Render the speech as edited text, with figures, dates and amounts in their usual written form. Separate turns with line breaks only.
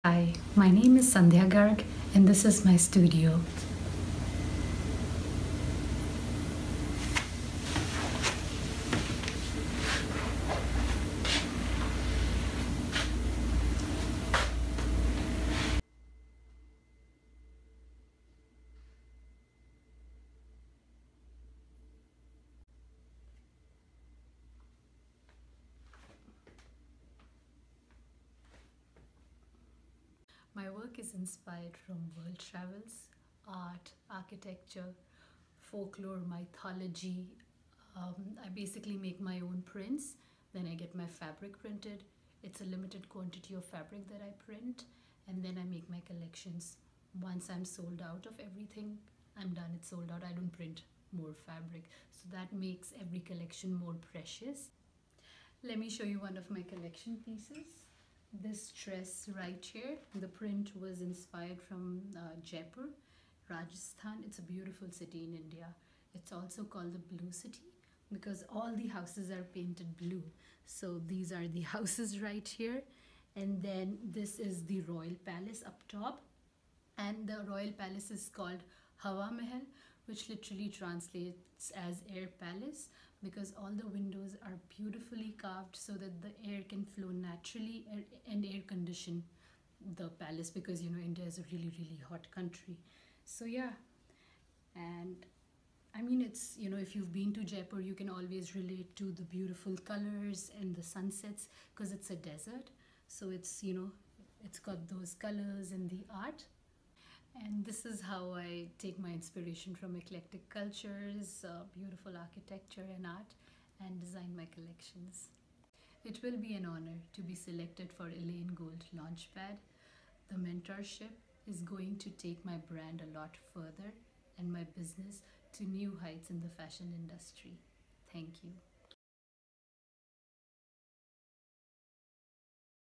Hi, my name is Sandhya Garg and this is my studio. My work is inspired from world travels, art, architecture, folklore, mythology. I basically make my own prints, then I get my fabric printed. It's a limited quantity of fabric that I print, and then I make my collections. Once I'm sold out of everything, I'm done, it's sold out. I don't print more fabric. So that makes every collection more precious. Let me show you one of my collection pieces. This dress right here, the print was inspired from Jaipur, Rajasthan. It's a beautiful city in India. It's also called the Blue City because all the houses are painted blue. So these are the houses right here. And then this is the Royal Palace up top, and the royal palace is called Hawa Mahal, which literally translates as air palace because all the windows are beautifully carved so that the air can flow naturally and air condition the palace because India is a really hot country. So yeah, and I mean, it's, if you've been to Jaipur, you can always relate to the beautiful colors and the sunsets because it's a desert. So it's got those colors and the art. And this is how I take my inspiration from eclectic cultures, beautiful architecture and art, and design my collections. It will be an honor to be selected for Elaine Gold Launchpad. The mentorship is going to take my brand a lot further and my business to new heights in the fashion industry. Thank you.